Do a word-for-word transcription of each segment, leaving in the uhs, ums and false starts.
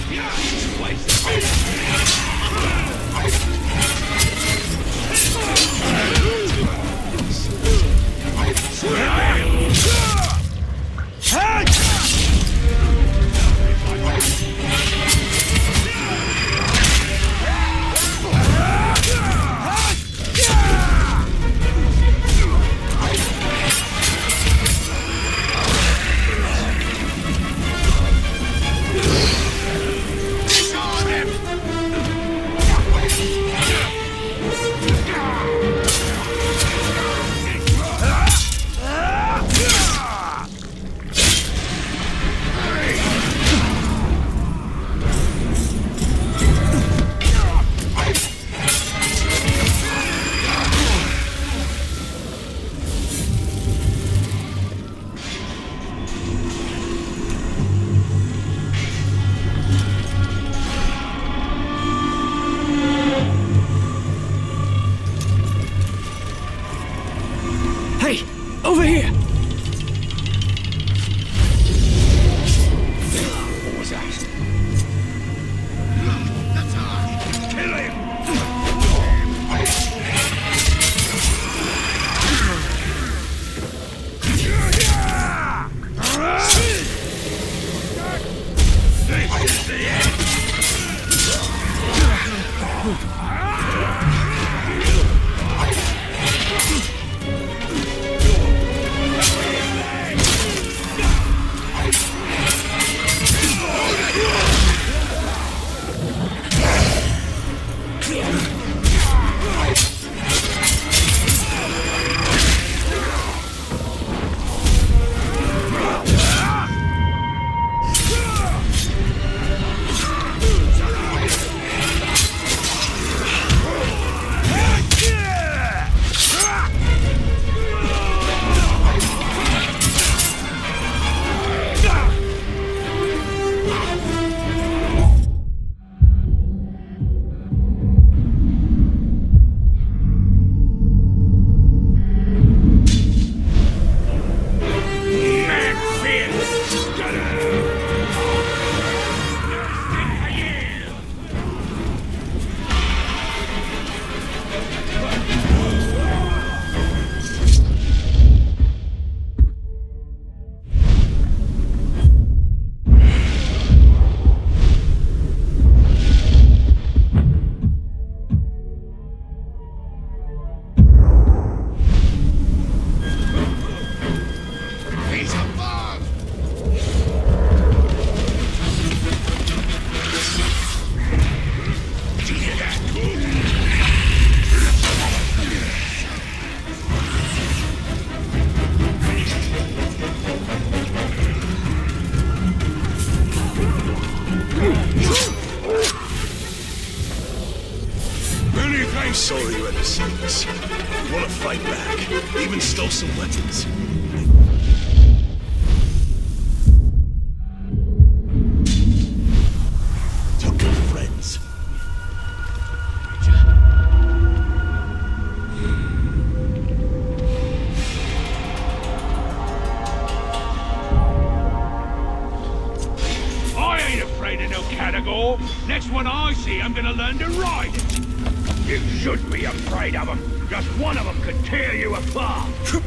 Over here! What was that? That's all! Kill him! This is the end! I saw you at the circus. You want to fight back. Even stole some weapons. Took your friends. I ain't afraid of no category. Next one I see, I'm gonna learn to ride it. You should be afraid of them. Just one of them could tear you apart.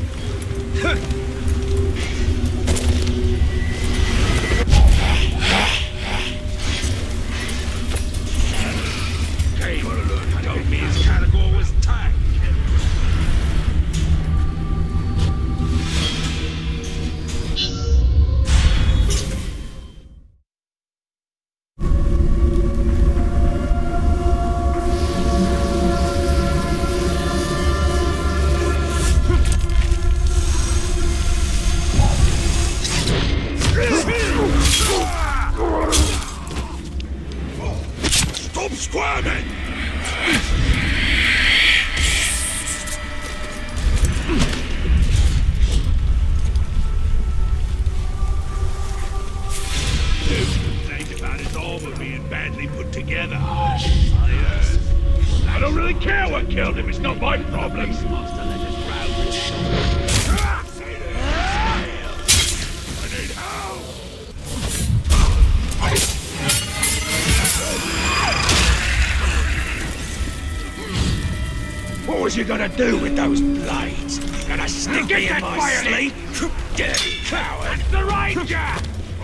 Hey, told me his category was tight. Stop squirming! Think about his armor being badly put together. I don't really care what killed him. It's not my problem. I need help! What you gonna do with those blades? Gonna stick me in my sleep? Dirty coward! That's the ranger!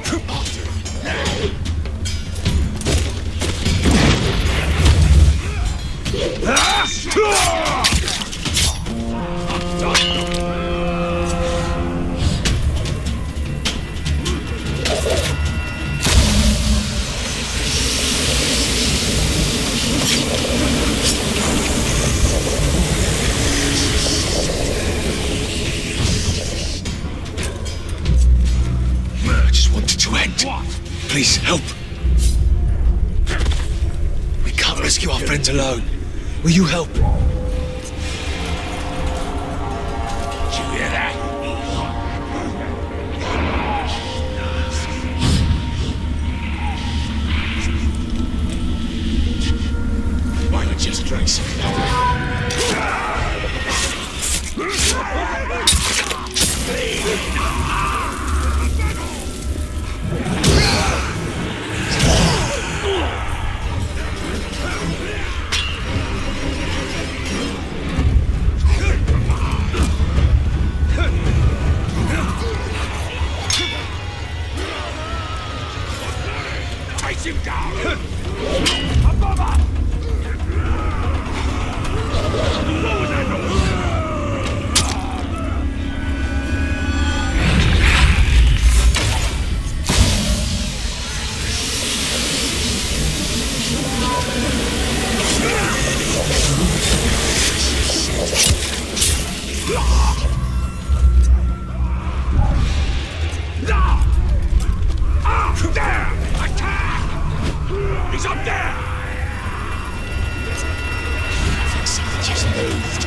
I just want it to end. What? Please, help. We can't rescue our friends alone. Will you help? Did you hear that? Why not just drink some? Face him down! Above us! What was that noise? Ah! There! Attack! He's up there! I think something just moved.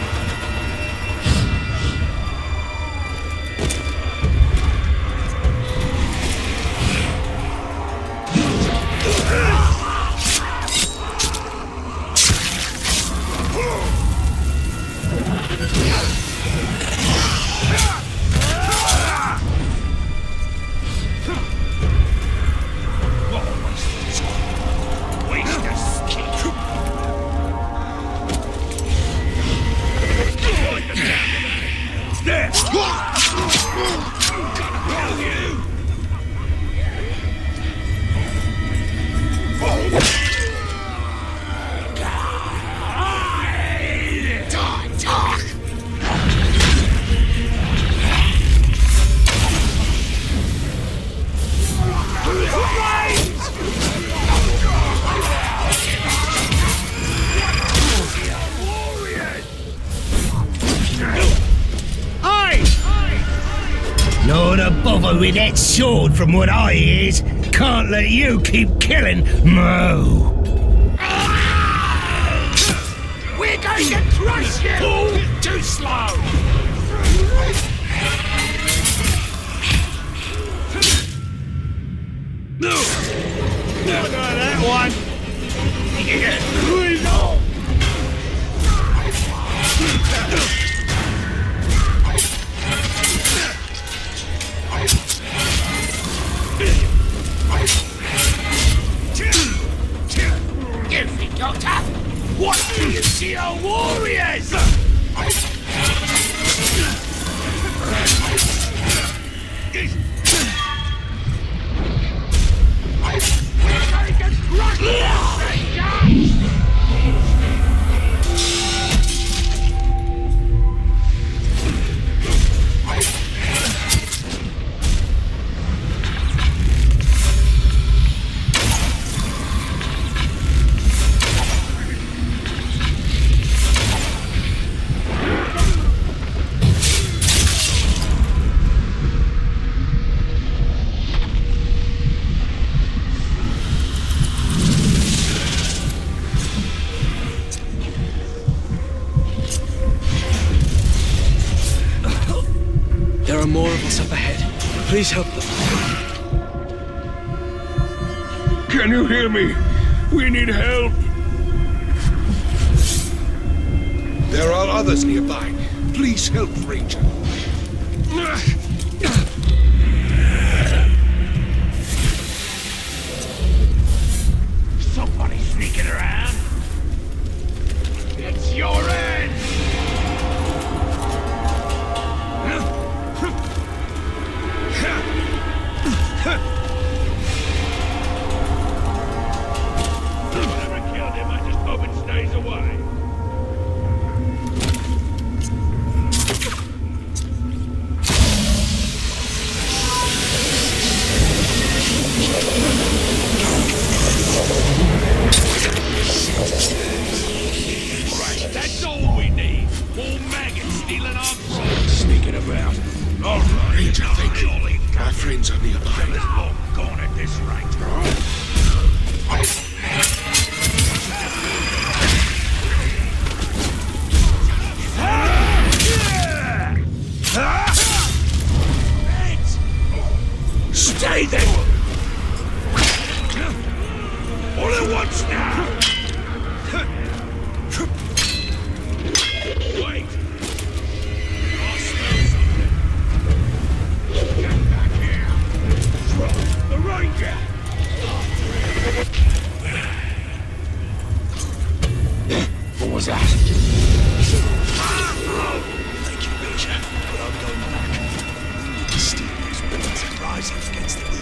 Not a bother with that sword from what I hears. Can't let you keep killing Mo. We're going to crush you! Pull too slow! No! No, no, that one! Yeah! No! You think you're tough? What do you see our warriors? We're going to crush you! There are more of us up ahead. Please help them. Can you hear me? We need help. There are others nearby. Please help, Ranger. Somebody sneaking around. It's your end. once now! Wait! I smell something! Get back here! The ranger! What was that? Thank you, Major, but I'm going back. The mysterious winds are rising against the moon.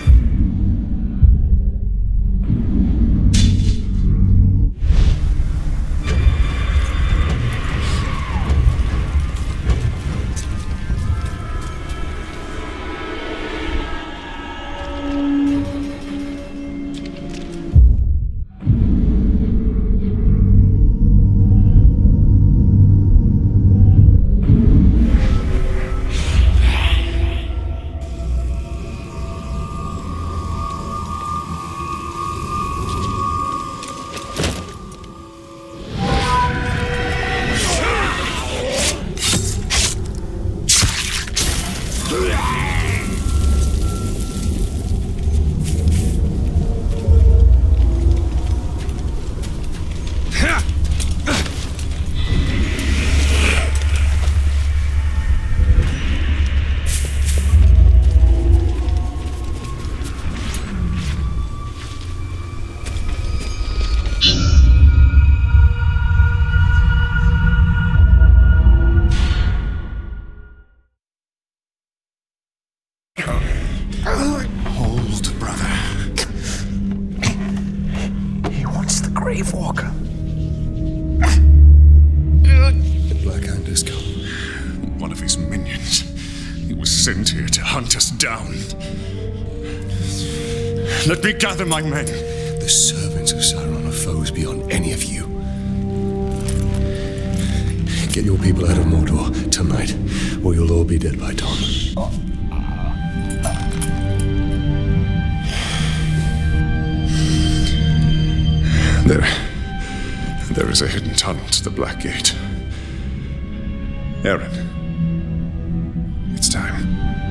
Hold, brother. He wants the Grave Walker. The Black Hand has come. One of his minions. He was sent here to hunt us down. Let me gather my men. The servants of Sauron are foes beyond any of you. Get your people out of Mordor tonight, or you'll all be dead by dawn. There... There is a hidden tunnel to the Black Gate. Aaron. It's time.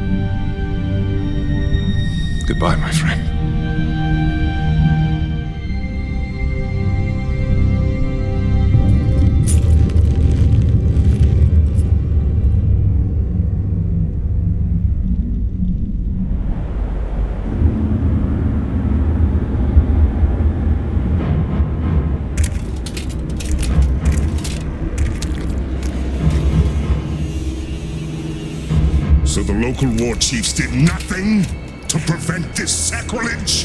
Goodbye, my friend. So the local war chiefs did nothing to prevent this sacrilege?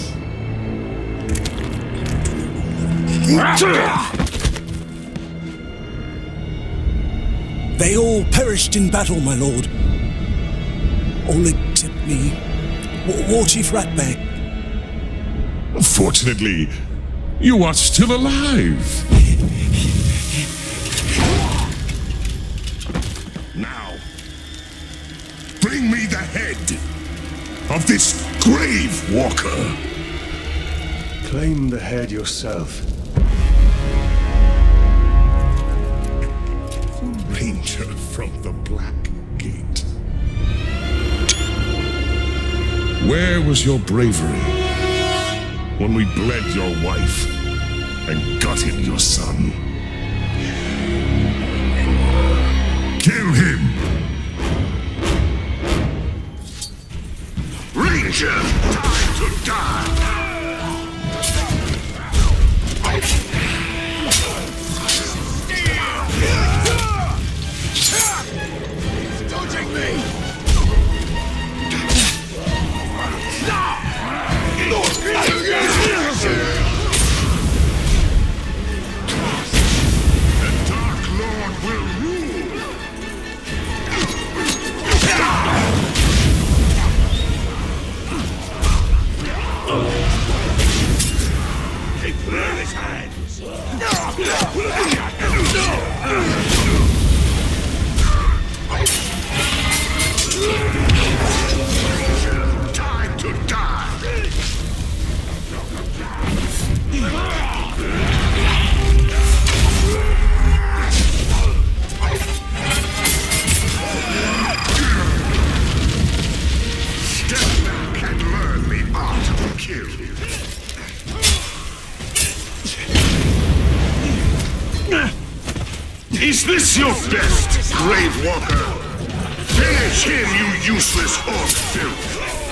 They all perished in battle, my lord. All except me, War, War Chief Ratbag. Fortunately, you are still alive. Now, bring me the head of this Grave Walker. Claim the head yourself. Ranger from the Black Gate. Where was your bravery when we bled your wife and gutted your son? Kill him! Ranger, time to die! Don't take me! The Dark Lord will rule! Take burn his hands! Time to die! Step back and learn the art of kill. Is this your best, Grave Walker? Finish him, you useless orc filth!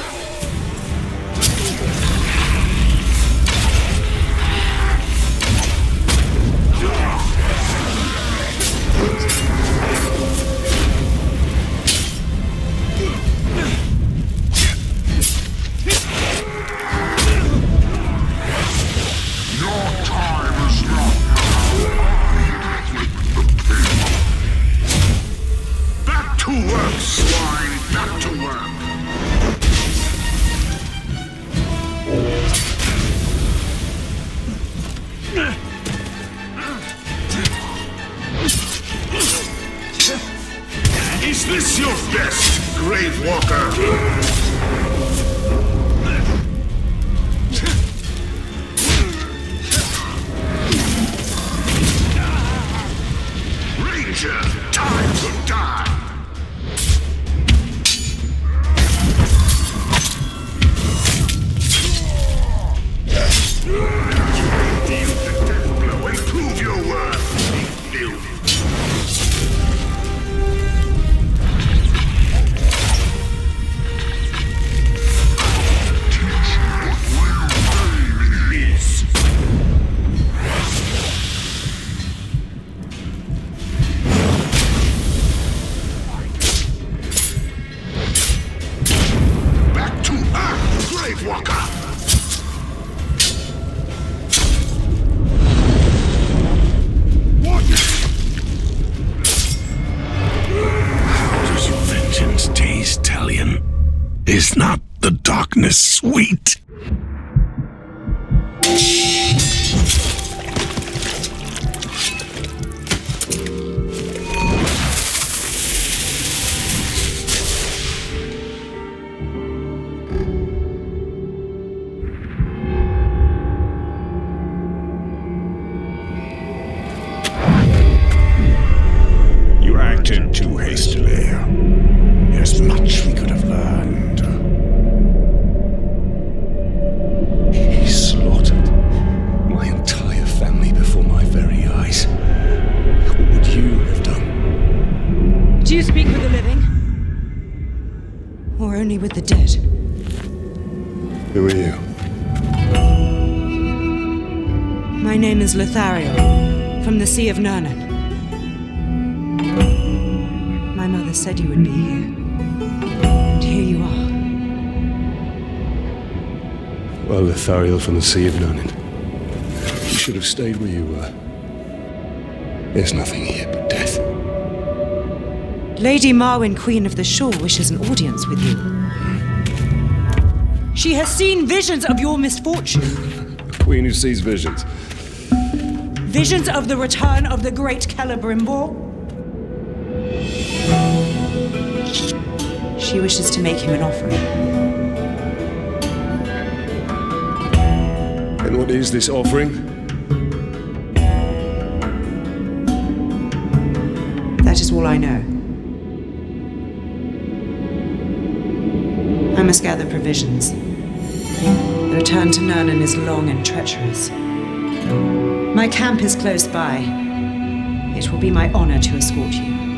Is this your best, Grave Walker? Ranger, time to die! Deal the death blow and prove your worth, you. Is not the darkness sweet? You acted too hastily. There's much we could have learned. He slaughtered my entire family before my very eyes. What would you have done? Do you speak with the living? Or only with the dead? Who are you? My name is Lothariel, from the Sea of Nurnen. My mother said you would be here. And here you are. Well, Lothariel from the Sea of Nurnen. You should have stayed where you were. There's nothing here but death. Lady Marwyn, Queen of the Shore, wishes an audience with you. She has seen visions of your misfortune. A queen who sees visions. Visions of the return of the great Celebrimbor. She wishes to make him an offering. And what is this offering? That is all I know. I must gather provisions. The return to Nurnen is long and treacherous. My camp is close by. It will be my honor to escort you.